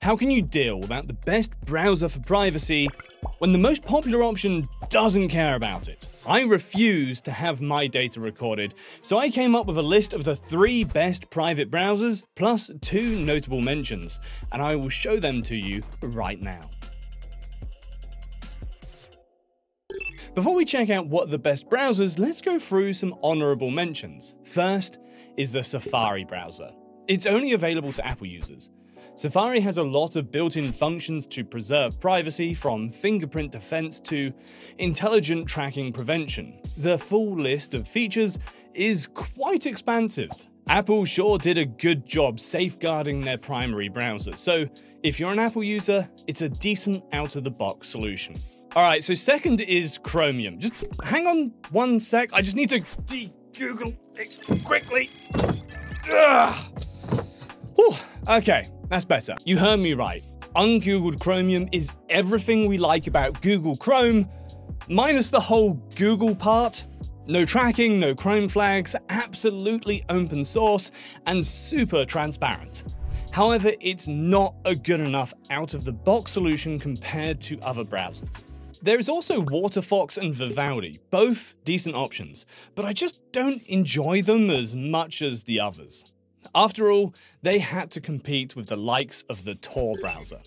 How can you deal without the best browser for privacy when the most popular option doesn't care about it? I refuse to have my data recorded, so I came up with a list of the 3 best private browsers plus 2 notable mentions, and I will show them to you right now. Before we check out what are the best browsers, let's go through some honorable mentions. First is the Safari browser. It's only available to Apple users. Safari has a lot of built-in functions to preserve privacy, from fingerprint defense to intelligent tracking prevention. The full list of features is quite expansive. Apple sure did a good job safeguarding their primary browser, so if you're an Apple user, it's a decent out-of-the-box solution. Alright, so second is Chromium. Just hang on one sec, I just need to de-Google it quickly. Okay, that's better. You heard me right. Ungoogled Chromium is everything we like about Google Chrome, minus the whole Google part. No tracking, no Chrome flags, absolutely open source, and super transparent. However, it's not a good enough out-of-the-box solution compared to other browsers. There is also WaterFox and Vivaldi, both decent options, but I just don't enjoy them as much as the others. After all, they had to compete with the likes of the TOR browser.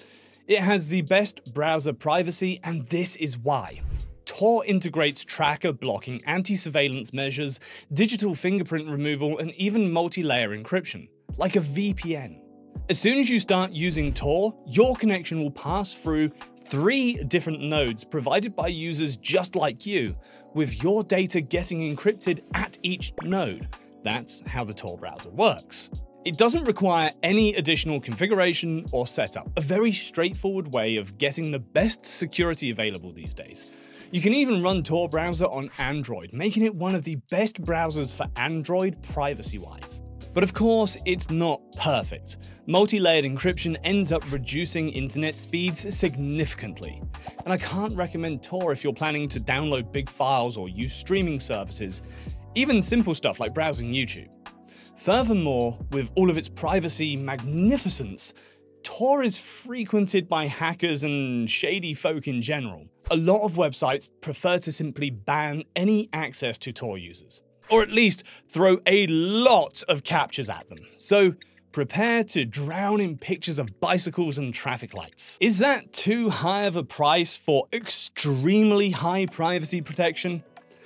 It has the best browser privacy, and this is why. TOR integrates tracker blocking, anti-surveillance measures, digital fingerprint removal, and even multi-layer encryption, like a VPN. As soon as you start using TOR, your connection will pass through 3 different nodes provided by users just like you, with your data getting encrypted at each node. That's how the TOR browser works. It doesn't require any additional configuration or setup, a very straightforward way of getting the best security available these days. You can even run TOR browser on Android, making it one of the best browsers for Android privacy-wise. But of course, it's not perfect. Multi-layered encryption ends up reducing internet speeds significantly. And I can't recommend TOR if you're planning to download big files or use streaming services, even simple stuff like browsing YouTube. Furthermore, with all of its privacy magnificence, TOR is frequented by hackers and shady folk in general. A lot of websites prefer to simply ban any access to TOR users, or at least throw a lot of captures at them. So prepare to drown in pictures of bicycles and traffic lights. Is that too high of a price for extremely high privacy protection?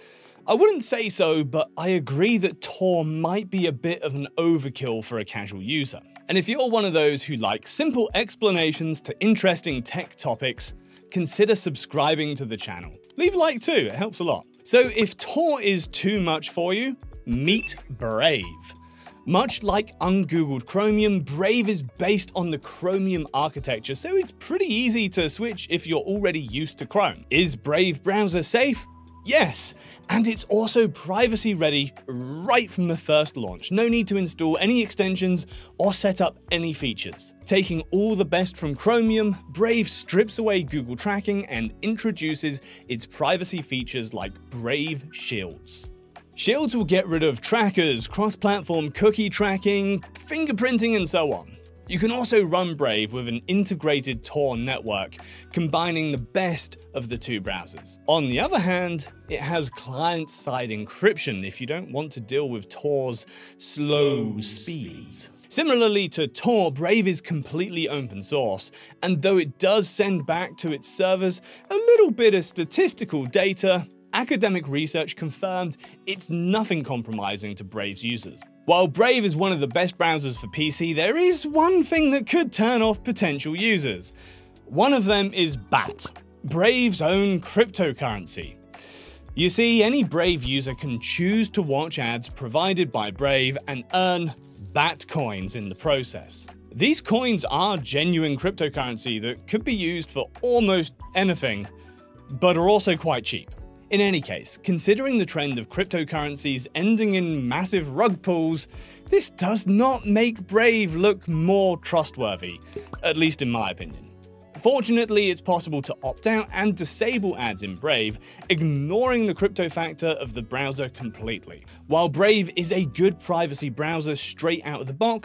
I wouldn't say so, but I agree that TOR might be a bit of an overkill for a casual user. And if you're one of those who like simple explanations to interesting tech topics, consider subscribing to the channel. Leave a like too, it helps a lot. So if TOR is too much for you, meet Brave. Much like ungoogled Chromium, Brave is based on the Chromium architecture, so it's pretty easy to switch if you're already used to Chrome. Is Brave browser safe? Yes, and it's also privacy ready right from the first launch. No need to install any extensions or set up any features. Taking all the best from Chromium, Brave strips away Google tracking and introduces its privacy features like Brave Shields. Shields will get rid of trackers, cross-platform cookie tracking, fingerprinting, and so on. You can also run Brave with an integrated TOR network, combining the best of the 2 browsers. On the other hand, it has client-side encryption if you don't want to deal with TOR's slow speeds. Similarly to TOR, Brave is completely open source, and though it does send back to its servers a little bit of statistical data, academic research confirmed it's nothing compromising to Brave's users. While Brave is one of the best browsers for PC, there is one thing that could turn off potential users. One of them is BAT, Brave's own cryptocurrency. You see, any Brave user can choose to watch ads provided by Brave and earn BAT coins in the process. These coins are genuine cryptocurrency that could be used for almost anything, but are also quite cheap. In any case, considering the trend of cryptocurrencies ending in massive rug pulls, this does not make Brave look more trustworthy, at least in my opinion. Fortunately, it's possible to opt out and disable ads in Brave, ignoring the crypto factor of the browser completely. While Brave is a good privacy browser straight out of the box,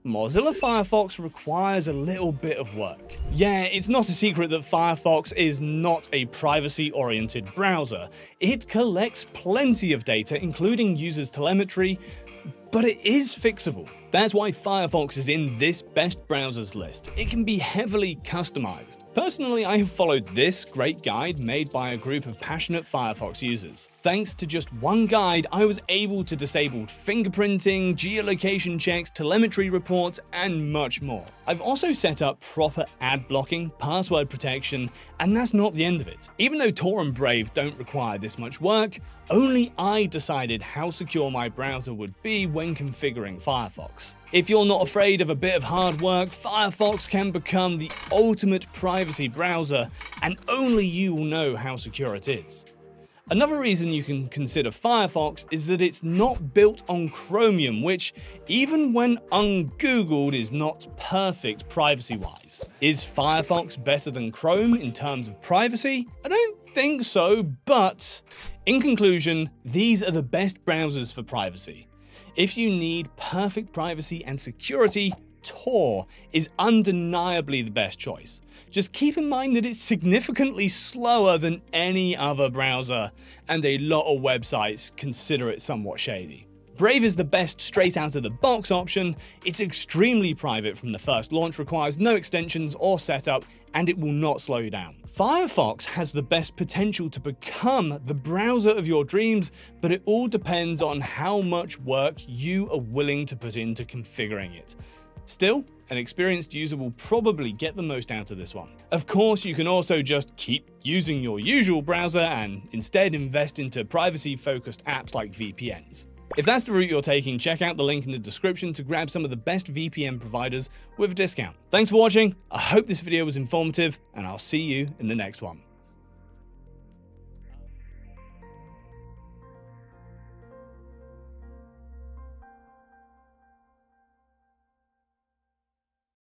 Mozilla Firefox requires a little bit of work. Yeah, it's not a secret that Firefox is not a privacy-oriented browser. It collects plenty of data, including users' telemetry, but it is fixable. That's why Firefox is in this best browsers list. It can be heavily customized. Personally, I have followed this great guide made by a group of passionate Firefox users. Thanks to just one guide, I was able to disable fingerprinting, geolocation checks, telemetry reports, and much more. I've also set up proper ad blocking, password protection, and that's not the end of it. Even though Tor and Brave don't require this much work, only I decided how secure my browser would be when configuring Firefox. If you're not afraid of a bit of hard work, Firefox can become the ultimate privacy browser, and only you will know how secure it is. Another reason you can consider Firefox is that it's not built on Chromium, which, even when ungoogled, is not perfect privacy-wise. Is Firefox better than Chrome in terms of privacy? I don't think so, but in conclusion, these are the best browsers for privacy. If you need perfect privacy and security, Tor is undeniably the best choice. Just keep in mind that it's significantly slower than any other browser, and a lot of websites consider it somewhat shady. Brave is the best straight out of the box option. It's extremely private from the first launch, requires no extensions or setup, and it will not slow you down. Firefox has the best potential to become the browser of your dreams, but it all depends on how much work you are willing to put into configuring it. Still, an experienced user will probably get the most out of this one. Of course, you can also just keep using your usual browser and instead invest into privacy-focused apps like VPNs. If that's the route you're taking, check out the link in the description to grab some of the best VPN providers with a discount. Thanks for watching, I hope this video was informative, and I'll see you in the next one.